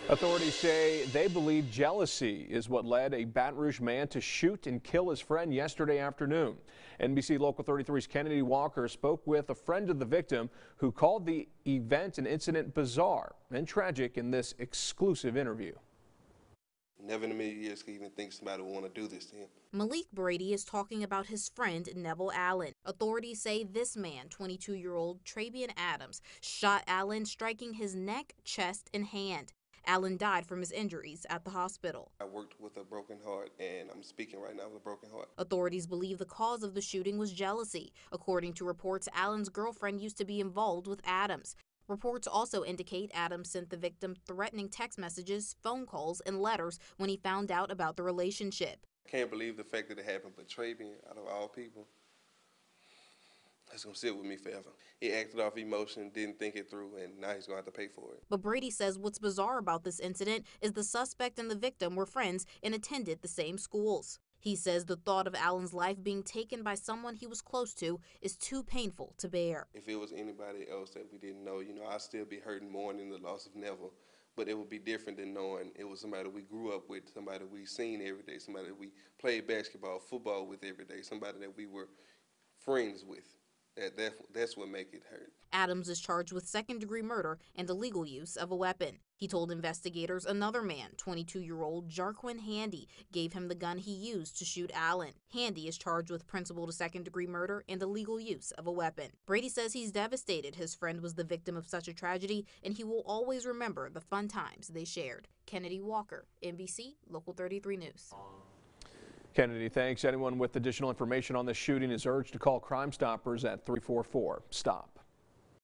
Authorities say they believe jealousy is what led a Baton Rouge man to shoot and kill his friend yesterday afternoon. NBC Local 33's Kennedy Walker spoke with a friend of the victim who called the event and incident bizarre and tragic in this exclusive interview. Never in a million years could even think somebody would want to do this to him. Malik Brady is talking about his friend Neville Allen. Authorities say this man, 22-year-old Travian Adams, shot Allen, striking his neck, chest, and hand. Allen died from his injuries at the hospital. I worked with a broken heart, and I'm speaking right now with a broken heart. Authorities believe the cause of the shooting was jealousy. According to reports, Allen's girlfriend used to be involved with Adams. Reports also indicate Adams sent the victim threatening text messages, phone calls, and letters when he found out about the relationship. I can't believe the fact that it happened, but Travian, out of all people, that's going to sit with me forever. He acted off emotion, didn't think it through, and now he's going to have to pay for it. But Brady says what's bizarre about this incident is the suspect and the victim were friends and attended the same schools. He says the thought of Allen's life being taken by someone he was close to is too painful to bear. If it was anybody else that we didn't know, I'd still be hurting more than the loss of Neville. But it would be different than knowing it was somebody we grew up with, somebody we seen every day, somebody that we played basketball, football with every day, somebody that we were friends with. That's what make it hurt. Adams is charged with second-degree murder and illegal use of a weapon. He told investigators another man, 22-year-old Jarquin Handy, gave him the gun he used to shoot Allen. Handy is charged with principal to second-degree murder and illegal use of a weapon. Brady says he's devastated his friend was the victim of such a tragedy, and he will always remember the fun times they shared. Kennedy Walker, NBC Local 33 News. Kennedy, thanks. Anyone with additional information on this shooting is urged to call Crime Stoppers at 344-STOP.